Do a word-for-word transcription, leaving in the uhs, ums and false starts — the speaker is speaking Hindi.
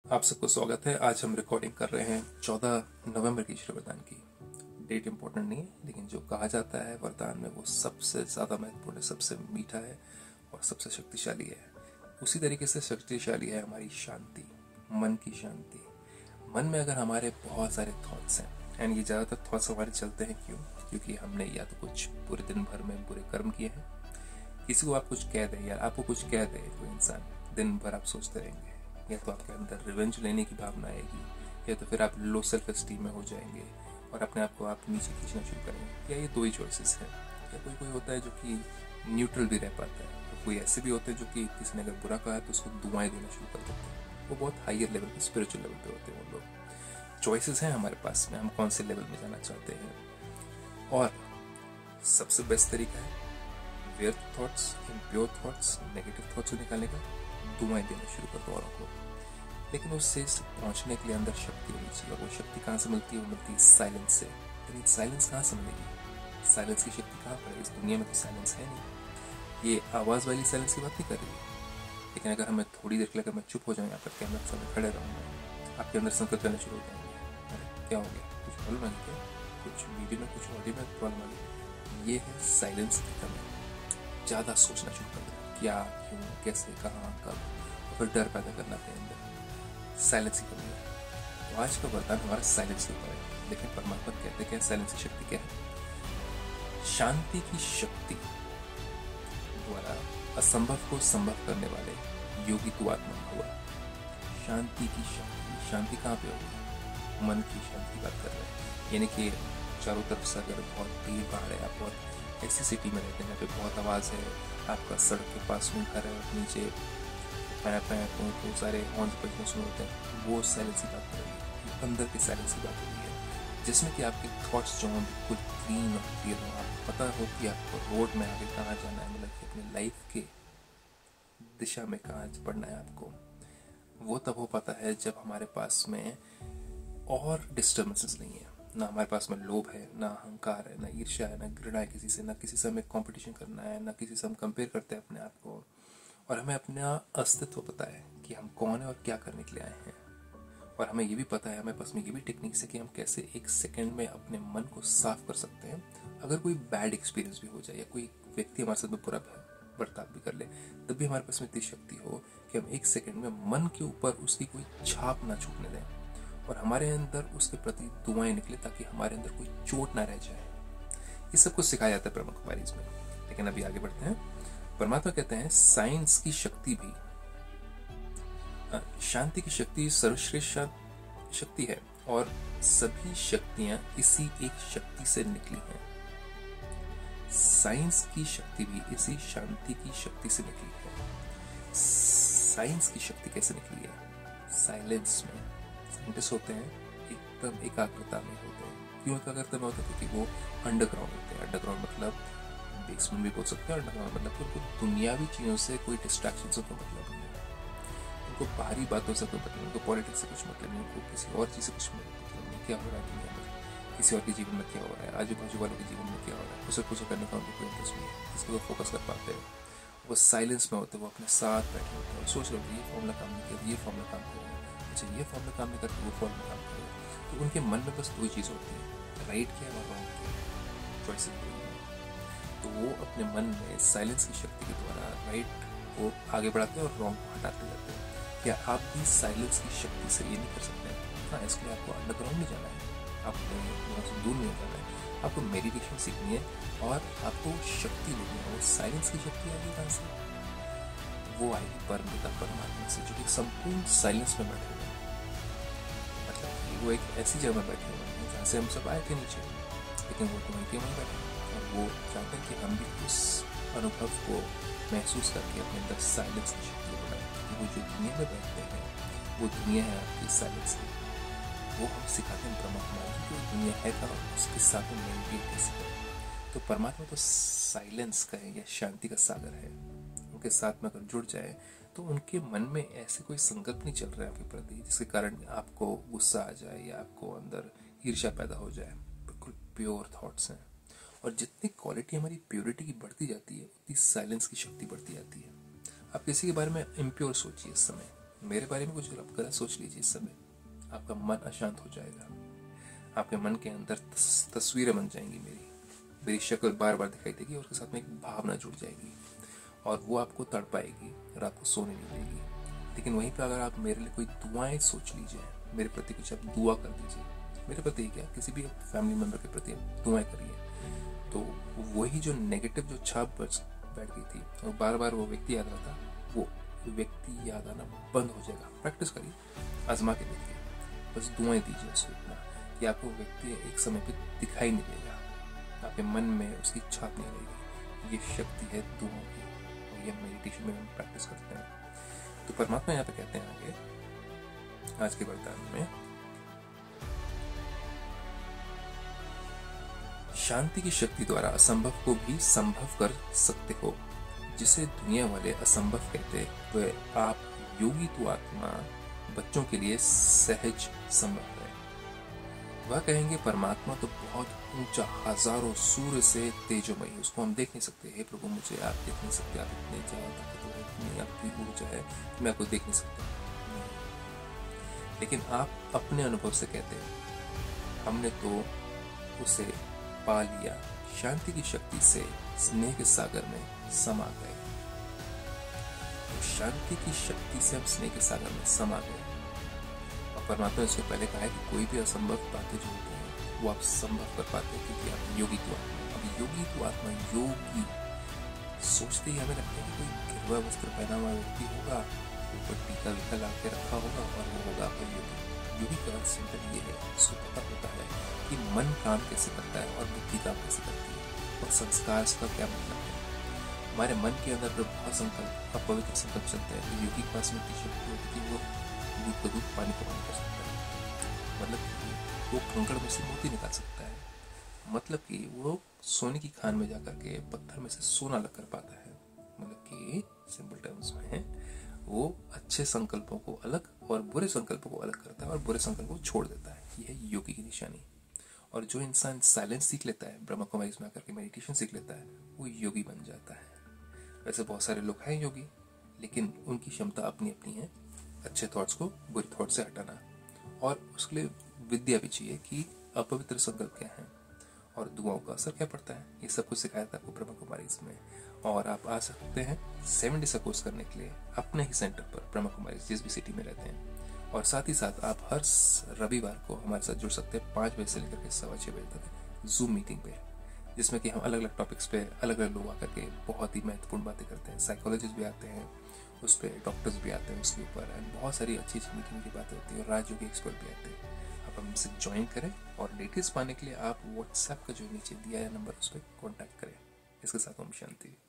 आप सबको स्वागत है। आज हम रिकॉर्डिंग कर रहे हैं चौदह नवंबर की श्री वरदान की। डेट इम्पोर्टेंट नहीं है, लेकिन जो कहा जाता है वरदान में वो सबसे ज़्यादा महत्वपूर्ण है, सबसे मीठा है और सबसे शक्तिशाली है। उसी तरीके से शक्तिशाली है हमारी शांति, मन की शांति। मन में अगर हमारे बहुत सारे थॉट्स हैं, एंड ये ज़्यादातर थॉट्स हमारे चलते हैं क्यों? क्योंकि हमने या तो कुछ पूरे दिन भर में बुरे कर्म किए हैं। किसी को आप कुछ कह दें, यार आपको कुछ कह दे कोई इंसान, दिन भर आप सोचते रहेंगे, या तो आपके अंदर रिवेंज लेने की भावना आएगी, या तो फिर आप लो सेल्फ एस्टीम में हो जाएंगे और अपने आप को आप नीचे खींचना शुरू करेंगे। या ये दो ही चॉइसेस हैं। या कोई कोई होता है जो कि न्यूट्रल भी रह पाता है, तो कोई ऐसे भी होते हैं जो कि किसी ने अगर बुरा कहा है तो उसको दुआएं देना शुरू कर देते हैं। वो बहुत हायर लेवल पे, स्पिरिचुअल लेवल पे होते हैं वो लोग। चॉइसेस हैं हमारे पास में, हम कौन से लेवल में जाना चाहते हैं। और सबसे बेस्ट तरीका है व्यर्थ thoughts, impure thoughts, negative thoughts को निकालने का, दुआएं देना शुरू कर दो औरों को। लेकिन उससे पहुंचने के लिए अंदर शक्ति होनी चाहिए, और वो शक्ति कहाँ से मिलती है? वो मिलती है साइलेंस से। लेकिन साइलेंस कहाँ से मिलेगी? साइलेंस की शक्ति कहाँ पर है? इस दुनिया में तो साइलेंस है नहीं। ये आवाज़ वाली साइलेंस की बात नहीं कर रही है, लेकिन अगर हमें थोड़ी देर के लिए अगर मैं चुप हो जाऊँ, यहाँ पर कैमरा के सामने खड़े रहूँगा, आपके अंदर संकट करने शुरू हो जाएंगे, अरे क्या हो गया, कुछ प्रॉब्लम है क्या, कुछ वीडियो में, कुछ ऑडियो में प्रॉब्लम आ गई। ये है साइलेंस की कमी। ज़्यादा सोचना शुरू कर देना, क्या, क्यों, कैसे, कहाँ, कब, और फिर डर पैदा करना अपने अंदर। साइलेंस की कमी है। तो आज का वरदान हमारा साइलेंस के ऊपर है। लेकिन परमात्मा कहते हैं क्या साइलेंस की शक्ति क्या है? शांति की शक्ति द्वारा असंभव को संभव करने वाले योगी तू आत्मा हुआ। शांति की शक्ति, शांति कहाँ पे होगी? मन की शांति की बात कर रहे हैं। यानी कि चारों तरफ से अगर बहुत भीड़ भाड़ है, आप बहुत ऐसी सिटी में रहते हैं जहाँ पे बहुत आवाज़ है, आपका सड़क के पास में घर है और नीचे पैर पैर तो सारे हॉर्न बजने शुरू होते हैं, वो साइलेंस की बात कर रही है। अंदर की साइलेंस की बात हो रही है, जिसमें कि आपके थॉट्स जो हैं बिल्कुल क्लीन और क्लियर हो। आपको पता हो कि आपको रोड में आगे कहाँ जाना है, मतलब कि अपनी लाइफ के दिशा में कहाँ बढ़ना है आपको। वो तब हो पाता है जब हमारे पास में और डिस्टर्बेंसेस नहीं है, ना हमारे पास में लोभ है, ना अहंकार है, ना ईर्ष्या है, ना घृणा है किसी से, ना किसी से हमें कंपटीशन करना है, ना किसी से हम कंपेयर करते हैं अपने आप को। और हमें अपना अस्तित्व पता है कि हम कौन है और क्या करने के लिए आए हैं। और हमें ये भी पता है, हमें पास में ये भी टेक्निक्स है कि हम कैसे एक सेकंड में अपने मन को साफ कर सकते हैं। अगर कोई बैड एक्सपीरियंस भी हो जाए या कोई व्यक्ति हमारे साथ में बुरा बर्ताव भी कर ले, तब भी हमारे पास में इतनी शक्ति हो कि हम एक सेकंड में मन के ऊपर उसकी कोई छाप ना छूटने दें और हमारे अंदर उसके प्रति दुआएं निकले, ताकि हमारे अंदर कोई चोट ना रह जाए। ये सब कुछ सिखाया जाता है ब्रह्म कुमारी में। लेकिन अभी आगे बढ़ते हैं। परमात्मा कहते हैं साइंस की शक्ति भी, शांति की शक्ति सर्वश्रेष्ठ शक्ति है और सभी शक्तियां इसी एक शक्ति से निकली हैं। साइंस की शक्ति भी इसी शांति की शक्ति से निकली है। साइंस की शक्ति कैसे निकली है? साइलेंस में साइंटिस्ट होते हैं एकदम एकाग्रता में होते हैं। क्यों एकाग्रता में होते हैं? क्योंकि वो अंडरग्राउंड होते हैं। अंडरग्राउंड मतलब बेसमेंट भी बोल सकते हैं। अंडरग्राउंड मतलब कि उनको दुनियावी चीज़ों से कोई डिस्ट्रैक्शन से कोई मतलब नहीं है, उनको बाहरी बातों से कोई मतलब नहीं, उनको पॉलिटिक्स से कुछ मतलब नहीं, उनको किसी और चीज़ से कुछ मतलब नहीं। क्या हो रहा है दुनिया में, किसी और के जीवन में क्या हो रहा है, आजू बाजू वालों के जीवन में क्या हो रहा है, उसे कुछ करने का उनको कोई इंटरेस्ट नहीं है। इस पर वो फोकस कर पाते हैं। वो साइलेंस में होते हैं, वो अपने साथ बैठे होते हैं और सोच रहे होते हैं ये फॉर्मूला काम नहीं किया, ये फॉर्मूला काम करेगा, अच्छा ये फॉर्मूला काम नहीं करके वो फॉर्मूला काम करेगा। तो उनके मन में बस दो ही चीज़ होती है, राइट क्या और रॉन्ग क्या, चॉइसेस दो ही हैं। तो वो अपने मन में साइलेंस की शक्ति के द्वारा राइट को आगे बढ़ाते हैं और रॉन्ग को हटाते जाते हैं। क्या आप भी साइलेंस की शक्ति से ये नहीं कर सकते? हाँ, इसके लिए आपको अंडरग्राउंड नहीं जाना है, आपको वहाँ से दूर नहीं जाना है, आपको मेडिटेशन सीखनी है और आपको शक्ति लेनी है। वो साइलेंस की शक्ति आएगी कहाँ से? वो आएगी परमपिता परमात्मा से, जो कि संपूर्ण साइलेंस में बैठे हुए हैं। मतलब वो एक ऐसी जगह बैठे हुए हैं जहाँ से हम सब आए थे नीचे, लेकिन वो तो वहीं के वहीं बैठे और वो चाहते हैं कि हम भी उस अनुभव को महसूस करके अपने अंदर साइलेंस की शक्ति बनाएं। वो जो दुनिया में बैठते हैं वो दुनिया है आपकी साइलेंस की। वो हम सिखाते हैं ब्रह्मा कुमारी की दुनिया है का, उसके साथ में मेडिटेट कैसे करें। तो परमात्मा तो साइलेंस का है या शांति का सागर है। उनके साथ में अगर जुड़ जाए तो उनके मन में ऐसे कोई संकल्प नहीं चल रहा है आपके प्रति जिसके कारण आपको गुस्सा आ जाए या आपको अंदर ईर्ष्या पैदा हो जाए। बिल्कुल प्योर थॉट्स हैं। और जितनी क्वालिटी हमारी प्योरिटी की बढ़ती जाती है उतनी साइलेंस की शक्ति बढ़ती जाती है। आप किसी के बारे में इम्प्योर सोचिए इस समय, मेरे बारे में कुछ आप गलत सोच लीजिए इस समय, आपका मन अशांत हो जाएगा, आपके मन के अंदर तस, तस्वीरें बन जाएंगी, मेरी मेरी शक्ल बार बार दिखाई देगी और उसके साथ में एक भावना जुड़ जाएगी और वो आपको तड़पाएगी, रात को सोने नहीं देगी। लेकिन वहीं पर अगर आप मेरे लिए कोई दुआएं सोच लीजिए, मेरे प्रति कुछ आप दुआ कर दीजिए, मेरे प्रति क्या किसी भी फैमिली मेम्बर के प्रति आप दुआएं करिए, तो वही जो नेगेटिव जो छाप बैठ गई थी और बार बार वो व्यक्ति याद रहता, वो व्यक्ति याद आना बंद हो जाएगा। प्रैक्टिस करिए, आजमा के देखिए, बस दुआएं दीजिए उसको इतना कि आपको व्यक्ति एक समय पे दिखाई नहीं देगा, आपके मन में उसकी छाप नहीं रहेगी। ये शक्ति है दुआओं की और ये मेडिटेशन में हम प्रैक्टिस करते हैं। तो परमात्मा यहाँ पे कहते हैं आगे आज के वरदान में, शांति की शक्ति द्वारा असंभव को भी संभव कर सकते हो। जिसे दुनिया वाले असंभव कहते वह आप योगी तो आत्मा बच्चों के लिए सहज संभव है। वह कहेंगे परमात्मा तो बहुत ऊंचा, हजारों सूर्य से तेजोमय, उसको हम देख नहीं सकते। हे प्रभु, मुझे आप देख नहीं सकते, आप इतने ज्यादा ताकतवर, इतनी आपकी ऊर्जा है, मैं आपको देख नहीं सकता। लेकिन आप अपने अनुभव से कहते हैं हमने तो उसे पा लिया, शांति की शक्ति से स्नेह के सागर में समा गए। तो शांति की शक्ति से हम स्नेह के सागर में समा गए। और परमात्मा ने इससे पहले कहा है कि कोई भी असंभव बातें जो होती हैं वो आप संभव कर पाते हैं, क्योंकि आप योगी तो आत्मा। अब योगी तो आत्मा, योगी सोचते ही हमें लगता है कि कोई गिरवा वस्त्र पहना हुआ व्यक्ति होगा, ऊपर टीका वीका ला के रखा होगा और वो होगा आपका योगी। योगी का अर्थ सिंपल ये है, उसको पता होता है कि मन काम कैसे करता है और बुद्धि काम कैसे करती है और संस्कार का क्या मतलब है। हमारे मन के अंदर पर बहुत संकल्प, अपवित्र संकल्प चलते हैं, तो योगी के पास में इतनी शक्ति होती है कि वो दूध का दूध, पानी का पानी कर सकता है। मतलब कि वो कंकड़ में से मोती निकाल सकता है, मतलब कि वो सोने की खान में जाकर के पत्थर में से सोना अलग कर पाता है। मतलब कि सिंपल टर्म्स में वो अच्छे संकल्पों को अलग और बुरे संकल्पों को अलग करता है और बुरे संकल्पों को छोड़ देता है। यह है योगी की निशानी। और जो इंसान साइलेंस सीख लेता है, ब्रह्मा कुमारी में आकर के मेडिटेशन सीख लेता है, वो योगी बन जाता है। वैसे बहुत सारे लोग हैं योगी, लेकिन उनकी क्षमता अपनी अपनी है, अच्छे थॉट्स को बुरे थॉट से हटाना। और उसके लिए विद्या भी चाहिए कि अपवित्र संकल्प क्या है और दुआओं का असर क्या पड़ता है। ये सब कुछ सिखाया था आपको ब्रह्मा कुमारी में। और आप आ सकते हैं सेवन डेज का कोर्स करने के लिए अपने ही सेंटर पर, ब्रह्मा कुमारी जिस भी सिटी में रहते हैं। और साथ ही साथ आप हर रविवार को हमारे साथ जुड़ सकते हैं पाँच बजे से लेकर के सवा छः बजे तक जूम मीटिंग पे, जिसमें कि हम अलग अलग टॉपिक्स पे अलग अलग लोग आकर के बहुत ही महत्वपूर्ण बातें करते हैं। साइकोलॉजिस्ट भी आते हैं उस पर, डॉक्टर्स भी आते हैं उसके ऊपर, एंड बहुत सारी अच्छी अच्छी मीटिंग की बातें होती है और राजयोगी एक्सपर्ट भी आते हैं। आप हमसे ज्वाइन करें और डिटेल्स पाने के लिए आप व्हाट्सएप का जो नीचे दिया है नंबर, उस पर कॉन्टैक्ट करें। इसके साथ हम शांति।